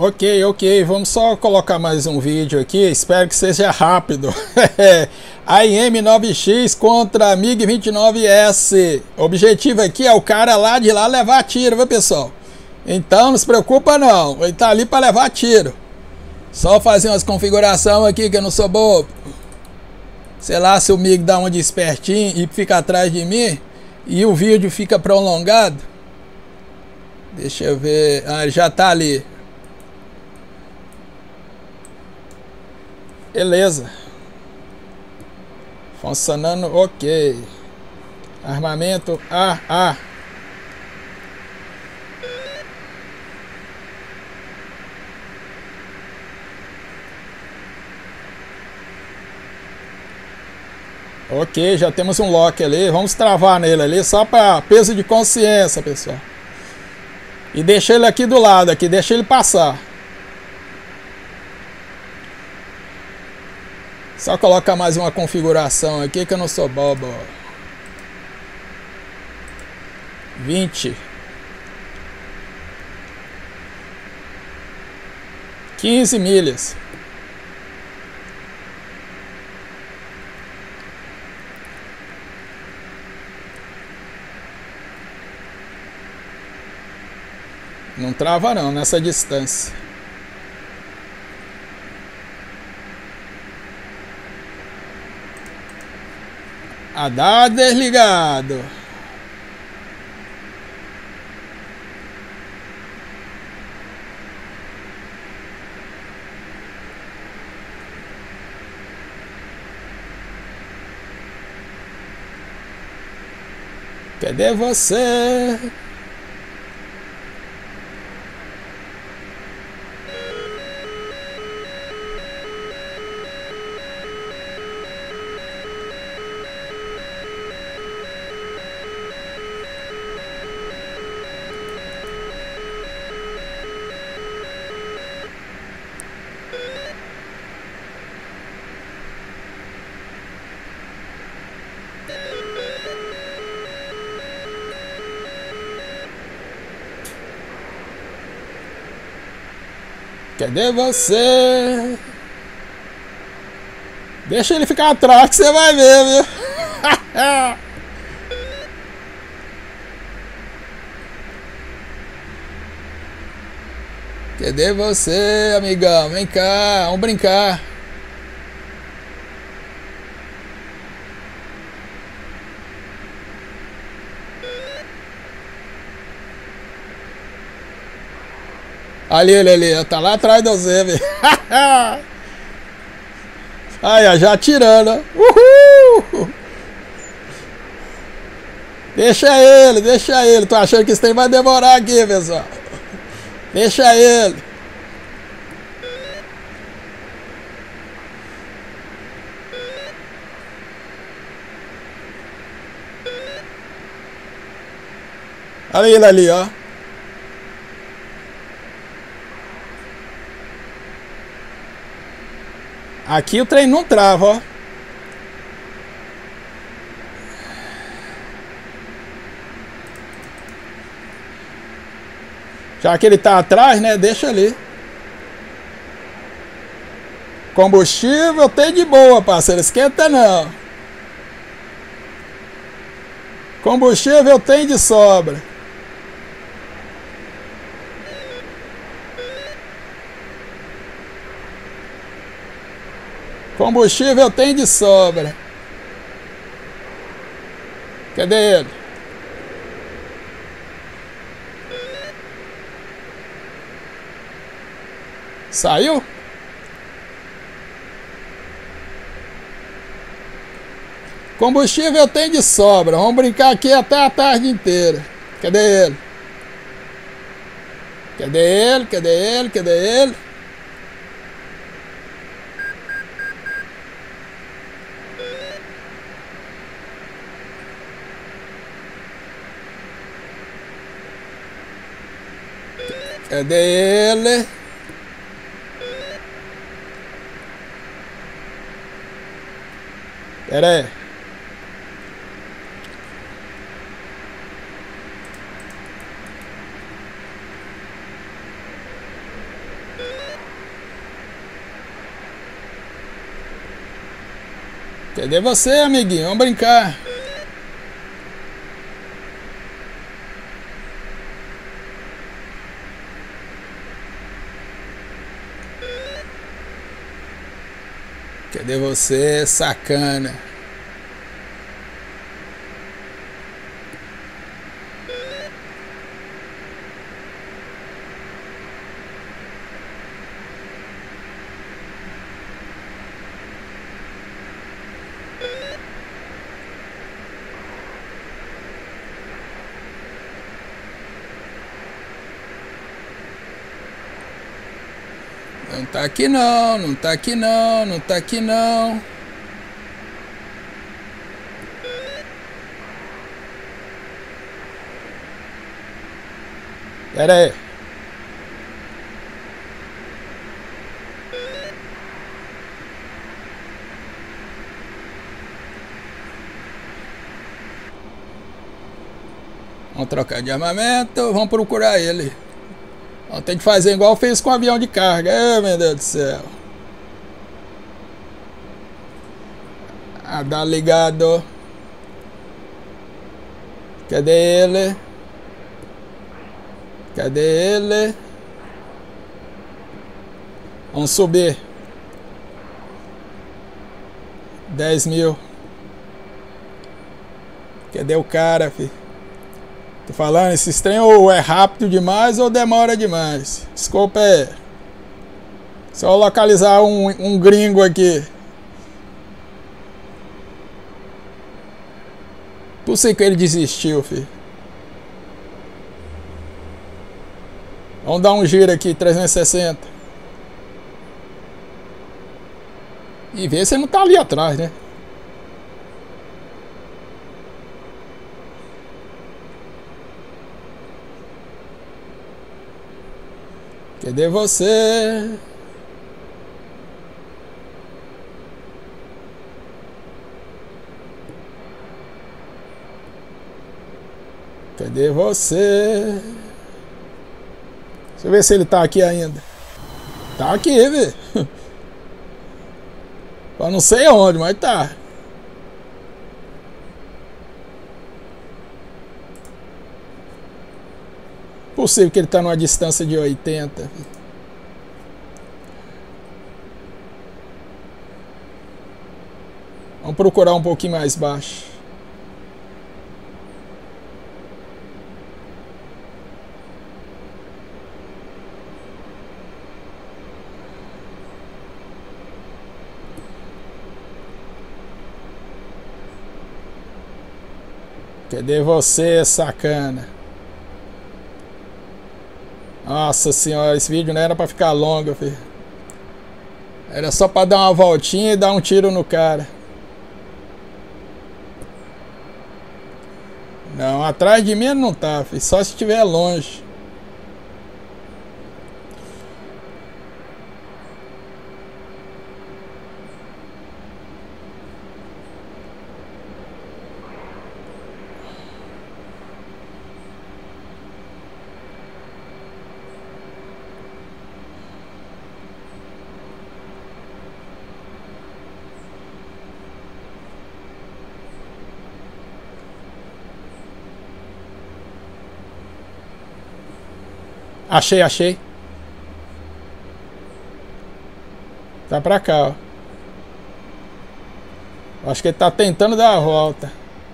Ok, vamos só colocar mais um vídeo aqui, espero que seja rápido. AIM 9X contra MiG 29S. O objetivo aqui é o cara lá de lá levar tiro, viu pessoal? Então não se preocupa não, ele tá ali para levar tiro. Só fazer umas configurações aqui que eu não sou bobo. Sei lá se o MiG dá uma de espertinho e fica atrás de mim e o vídeo fica prolongado. Deixa eu ver, ele já tá ali. Beleza. Funcionando, ok. Armamento, Ok, já temos um lock ali. Vamos travar nele ali, só para peso de consciência, pessoal. E deixa ele aqui do lado, aqui, deixa ele passar. Só colocar mais uma configuração aqui que eu não sou bobo. 20. 15 milhas. Não trava não nessa distância. Radar desligado. Cadê você? Cadê você? Deixa ele ficar atrás que você vai ver, viu? Cadê você, amigão? Vem cá, vamos brincar. Ali, ele ali, tá lá atrás de você, velho. Aí, já atirando. Uhul! Deixa ele. Tô achando que isso aí vai demorar aqui, pessoal. Deixa ele. Olha ele ali, ó. Aqui o trem não trava, ó. Já que ele tá atrás, né? Deixa ali. Combustível tem de boa, parceiro. Esquenta não. Combustível tem de sobra. Combustível tem de sobra. Cadê ele? Saiu? Combustível tem de sobra. Vamos brincar aqui até a tarde inteira. Cadê ele? Cadê ele? Cadê ele? Cadê ele? Cadê ele? Pera aí. Cadê você, amiguinho? Vamos brincar. Cadê você, sacana? Não tá aqui não, não tá aqui não, não tá aqui não. Pera aí. Vamos trocar de armamento, vamos procurar ele. Tem que fazer igual fez com o avião de carga. Ai, meu Deus do céu. Ah, dá ligado. Cadê ele? Cadê ele? Vamos subir. 10 mil. Cadê o cara, filho? Tô falando, esse trem ou é rápido demais ou demora demais. Desculpa aí. Só localizar um gringo aqui. Por isso que ele desistiu, filho. Vamos dar um giro aqui, 360. E ver se ele não tá ali atrás, né? Cadê você? Cadê você? Deixa eu ver se ele tá aqui ainda. Tá aqui, velho. Eu não sei onde, mas tá. Possível que ele tá numa distância de 80. Vamos procurar um pouquinho mais baixo. Cadê você, sacana? Nossa senhora, esse vídeo não era pra ficar longo, filho. Era só pra dar uma voltinha e dar um tiro no cara. Não, atrás de mim não tá, filho. Só se estiver longe. Achei, achei. Tá pra cá, ó. Acho que ele tá tentando dar a volta.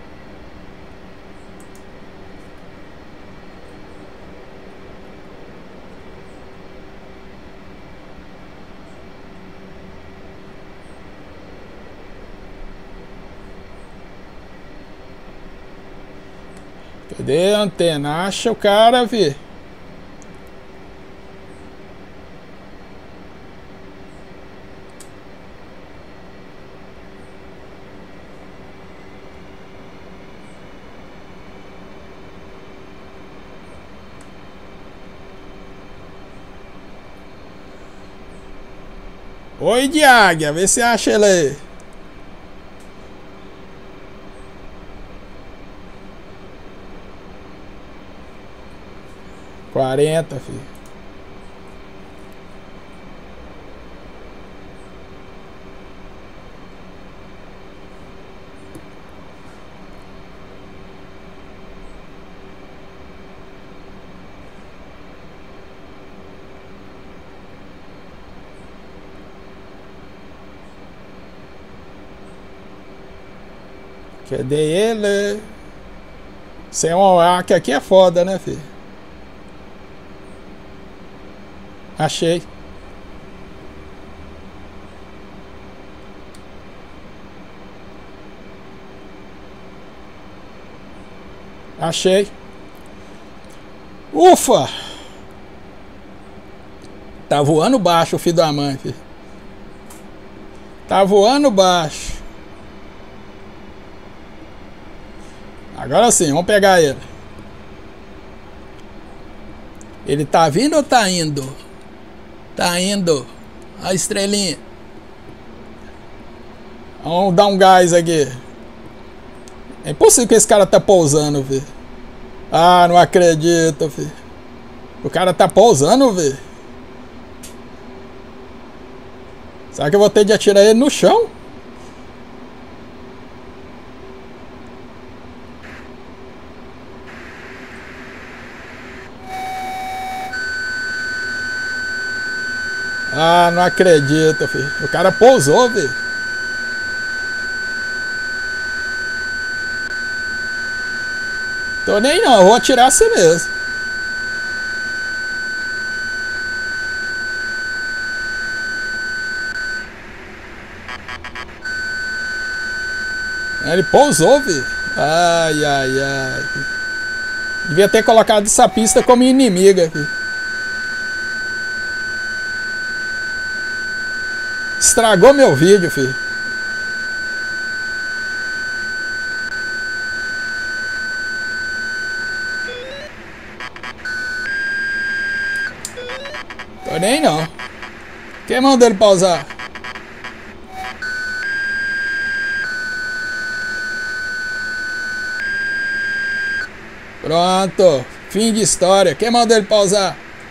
Cadê a antena? Acha o cara, vi. Oi de águia, vê se acha ele aí. Quarenta, filho. Cadê ele? Sem um AK aqui é foda, né, filho? Achei. Achei. Ufa! Tá voando baixo o filho da mãe, filho. Tá voando baixo. Agora sim, vamos pegar ele. Ele tá vindo ou tá indo? Tá indo. A estrelinha. Vamos dar um gás aqui. É impossível que esse cara tá pousando, filho. Ah, não acredito, filho. O cara tá pousando, filho. Será que eu vou ter de atirar ele no chão? Ah, não acredito, filho. O cara pousou, filho. Tô nem não, vou atirar assim mesmo. Ele pousou, filho. Ai, ai, ai. Devia ter colocado essa pista como inimiga, filho. Estragou meu vídeo, filho. Tô nem não. Quem mandou ele pausar? Pronto. Fim de história. Quem mandou ele pausar?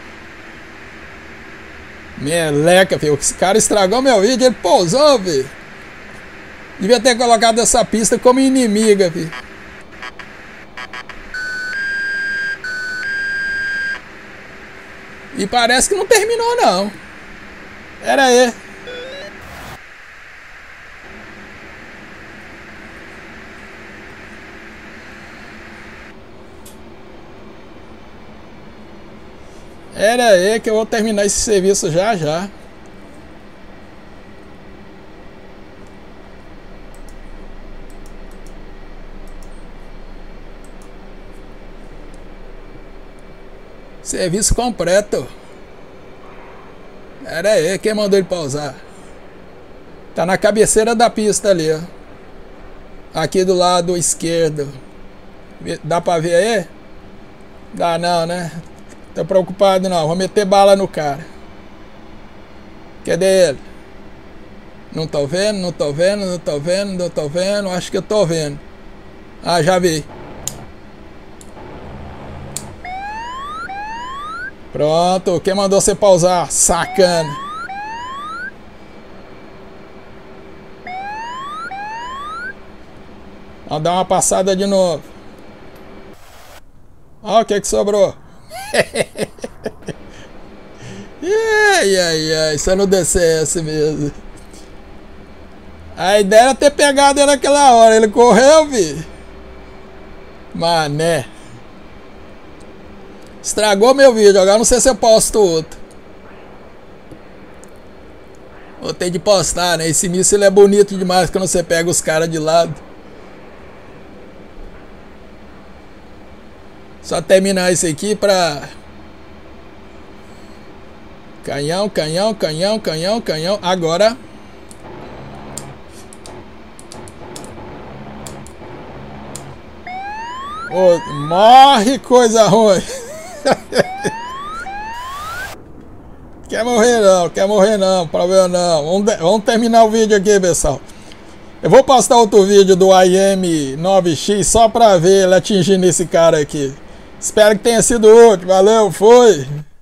Meleca, filho. Esse cara estragou meu vídeo. Ele pousou, filho. Devia ter colocado essa pista como inimiga, filho. E parece que não terminou, não. Era aí. Era aí que eu vou terminar esse serviço já já. Serviço completo. Era aí, quem mandou ele pausar? Tá na cabeceira da pista ali, ó. Aqui do lado esquerdo. Dá pra ver aí? Dá não, né? Tô preocupado não, vou meter bala no cara. Cadê ele? Não tô vendo, não tô vendo, não tô vendo, não tô vendo. Acho que eu tô vendo. Ah, já vi. Pronto, quem mandou você pausar? Sacana. Vamos dar uma passada de novo. Ó, o que que sobrou? Ai, ai, ai, isso é no DCS mesmo. A ideia era ter pegado ele naquela hora. Ele correu, vi. Mané. Estragou meu vídeo. Agora não sei se eu posto outro. Vou ter de postar, né? Esse míssil é bonito demais quando você pega os caras de lado. Só terminar isso aqui pra... Canhão, canhão, canhão, canhão, canhão. Agora... Oh, morre, coisa ruim. Quer morrer não, problema não. Vamos terminar o vídeo aqui, pessoal. Eu vou postar outro vídeo do IM-9X só pra ver ele atingindo esse cara aqui. Espero que tenha sido útil. Valeu, foi!